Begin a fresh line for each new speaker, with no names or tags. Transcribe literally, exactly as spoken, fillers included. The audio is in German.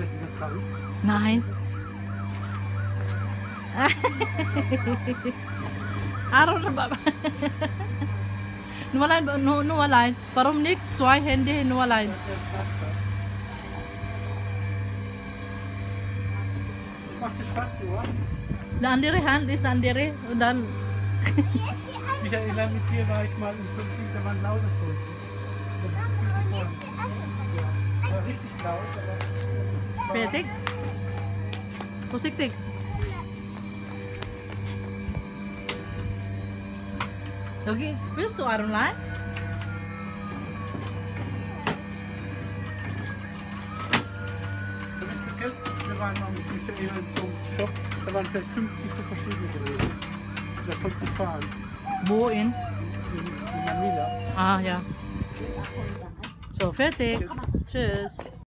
dieser krank?
Nein. Aron, nur allein, nur, nur allein. Warum nicht zwei Hände, nur allein?
Macht das Spaß nur?
Die andere Hand ist andere und dann.
Michaela, mit dir war ich mal im Prinzip, da waren lautes heute. Ja, war richtig laut, aber.
Fertig? Vorsichtig. Okay, willst du Aron leihen?
Wir waren mal mit Michaela in so einem Shop, da waren vielleicht fünfzig so verschiedene gewesen. Da konntest du fahren.
Wo in?
In, in Manila.
Ah, ja. So, fertig. Tschüss.